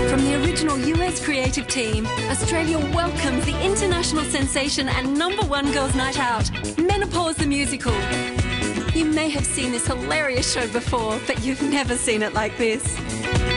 From the original US creative team, Australia welcomes the international sensation and #1 girls' night out, Menopause the Musical. You may have seen this hilarious show before, but you've never seen it like this.